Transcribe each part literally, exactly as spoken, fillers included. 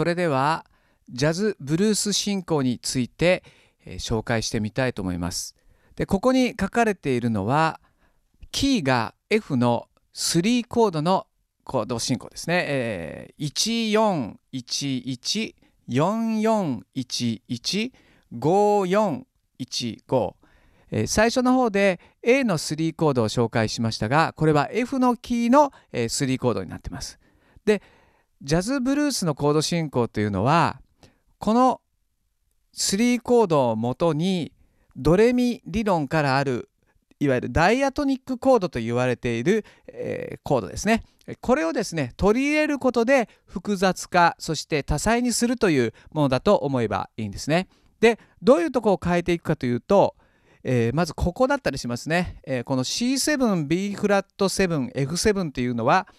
それではジャズブルース進行について、えー、紹介してみたいと思います。でここに書かれているのはキーが F のスリーコードのコード進行ですね、えー、いちよんいちいち、よんよんいちいち、ごよんいちご、えー、最初の方で A のスリーコードを紹介しましたが、これは F のキーの、えー、スリーコードになっています。でジャズブルースのコード進行というのはこのスリーコードをもとにドレミ理論からあるいわゆるダイアトニックコードと言われている、えー、コードですね。これをですね取り入れることで複雑化そして多彩にするというものだと思えばいいんですね。でどういうところを変えていくかというと、えー、まずここだったりしますね、えー、この シーセブン、ビー フラットセブン、エフセブン というのは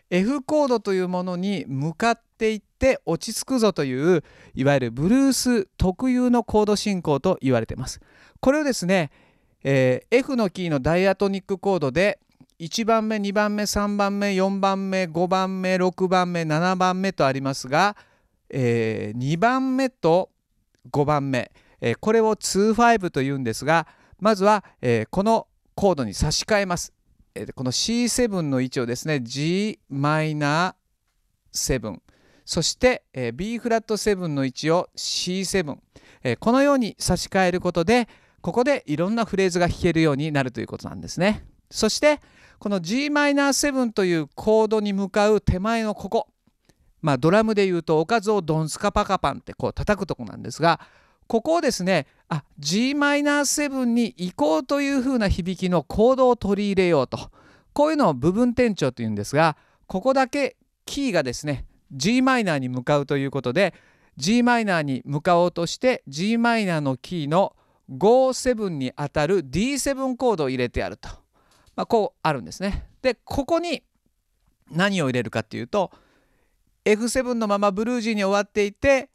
F コードというものに向かっていって落ち着くぞといういわゆるブルース特有のコード進行と言われています。これをですね、えー、F のキーのダイアトニックコードでいちばんめ、にばんめ、さんばんめ、よんばんめ、ごばんめ、ろくばんめ、ななばんめとありますが、えー、にばんめとごばんめ、えー、これをにじゅうごというんですが、まずは、えー、このコードに差し替えます。この シーセブン の位置をですね ジーマイナーセブン、 そして ビー フラットセブンの位置を シーセブン、 このように差し替えることでここでいろんなフレーズが弾けるようになるということなんですね。そしてこの ジーマイナーセブン というコードに向かう手前のここ、まあドラムでいうとおかずをドンスカパカパンってこう叩くとこなんですが、ここをですねあ ジーマイナーセブン に移行というふうな響きのコードを取り入れようと、こういうのを部分転調というんですが、ここだけキーがですね ジーマイナーに向かうということで ジーマイナーに向かおうとして ジーマイナーのキーのごセブンにあたる ディーセブン コードを入れてやると、まあ、こうあるんですね。でここに何を入れるかっていうと エフセブン のままブルージーに終わっていて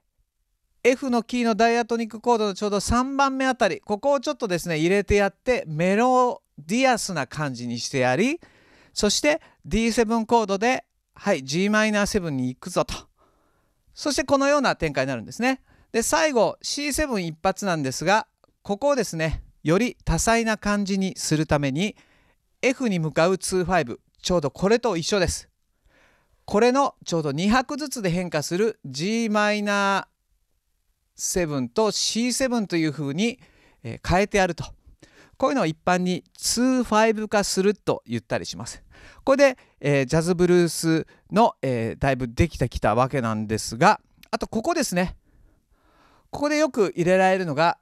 F のキーのダイアトニックコードのちょうどさんばんめあたり、ここをちょっとですね入れてやってメロディアスな感じにしてやり、そして ディーセブン コードではい ジーマイナーセブン に行くぞと、そしてこのような展開になるんですね。で最後 シーセブン 一発なんですが、ここをですねより多彩な感じにするために F に向かうにじゅうご、ちょうどこれと一緒です。これのちょうどに拍ずつで変化する ジーマイナーセブンと シーセブン というふうに変えてやると、こういうのを一般ににじゅうご化すると言ったりします。これで、えー、ジャズブルースの、えー、だいぶできてきたわけなんですが、あとここですね、ここでよく入れられるのが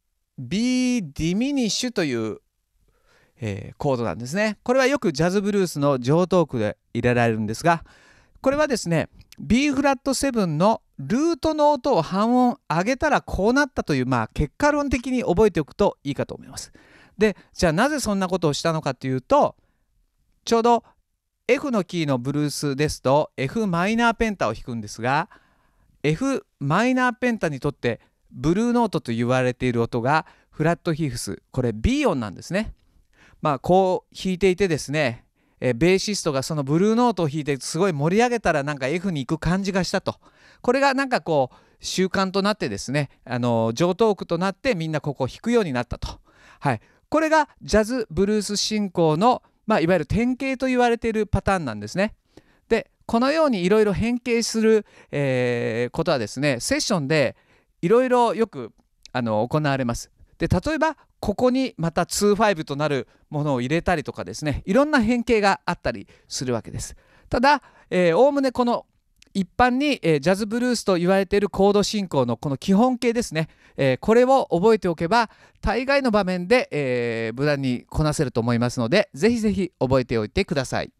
B ディミニッシュという、えー、コードなんですね。これはよくジャズブルースの常套句で入れられるんですが、これはですね ビー フラットセブンのルートの音を半音上げたらこうなったという、まあ、結果論的に覚えておくといいかと思います。でじゃあなぜそんなことをしたのかというと、ちょうど F のキーのブルースですと F マイナーペンタを弾くんですが、 F マイナーペンタにとってブルーノートと言われている音がフラットヒフス、これ B 音なんですね。まあこう弾いていてですね、えベーシストがそのブルーノートを弾いてすごい盛り上げたらなんか F に行く感じがしたと、これがなんかこう習慣となってですね、あの常套句となってみんなここを弾くようになったと、はい、これがジャズブルース進行の、まあ、いわゆる典型と言われているパターンなんですね。でこのようにいろいろ変形する、えー、ことはですねセッションでいろいろよくあの行われます。で例えばここにまたにじゅうごとなるものを入れたりとかですね、いろんな変形があったりするわけです。ただおおむねこの一般に、えー、ジャズブルースと言われているコード進行のこの基本形ですね、えー、これを覚えておけば大概の場面で、えー、無難にこなせると思いますので、ぜひぜひ覚えておいてください。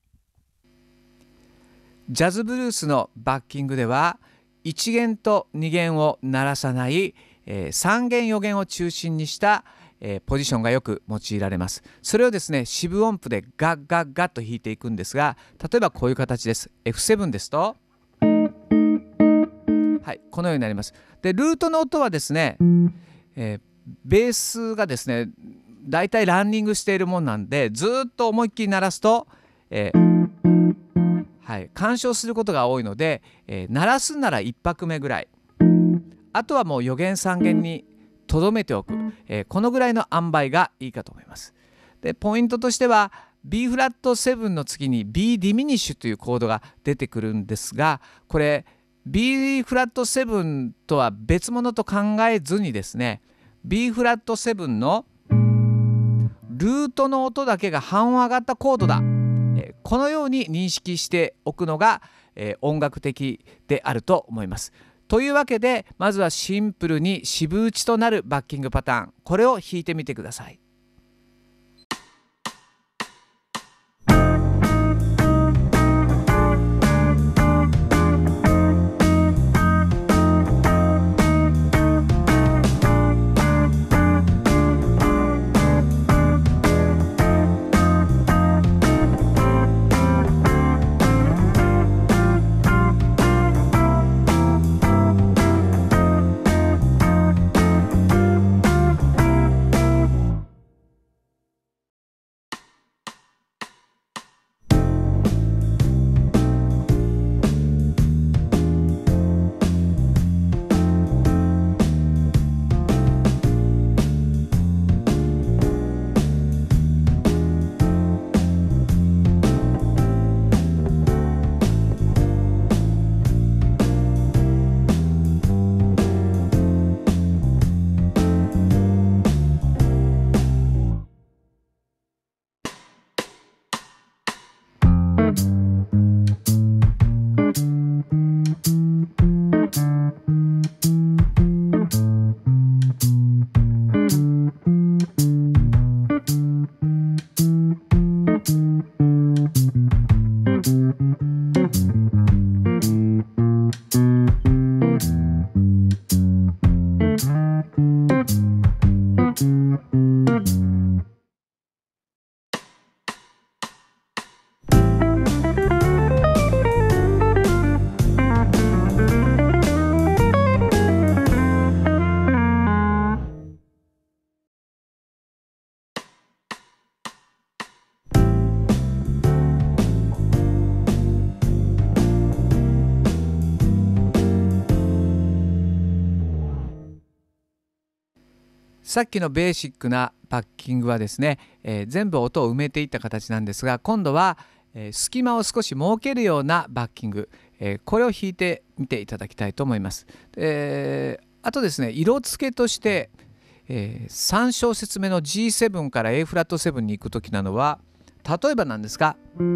ジャズブルースのバッキングではいち弦とに弦を鳴らさない、えー、さん弦よ弦を中心にした、えー、ポジションがよく用いられます。それをですね四分音符でガッガッガッと弾いていくんですが、例えばこういう形です。 エフセブン ですと、はい、このようになります。でルートの音はですね、えー、ベースがですねだいたいランニングしているもんなんでずっと思いっきり鳴らすと、えーはい、干渉することが多いので、えー、鳴らすならいっぱくめぐらい、あとはもうよげんさんげんにとどめておく、えー、このぐらいの塩梅がいいかと思います。でポイントとしては ビー フラットセブンの次に B ディミニッシュというコードが出てくるんですが、これ B フラットセブンとは別物と考えずにですね、 B フラットセブンのルートの音だけが半音上がったコードだ、えー、このように認識しておくのが、えー、音楽的であると思います。というわけで、まずはシンプルに四分打ちとなるバッキングパターン、これを弾いてみてください。さっきのベーシックなバッキングはですね、えー、全部音を埋めていった形なんですが、今度は、えー、隙間を少し設けるようなバッキング、えー、これを弾いてみていただきたいと思います。えー、あとですね、色付けとして、えー、さん小節目の ジーセブン から エー フラットセブンに行く時なのは、例えばなんですが、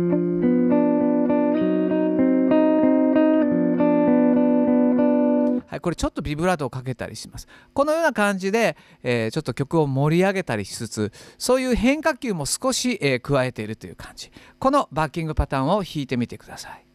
はい、これちょっとビブラートをかけたりします。このような感じで、えー、ちょっと曲を盛り上げたりしつつ、そういう変化球も少し、えー、加えているという感じ。このバッキングパターンを弾いてみてください。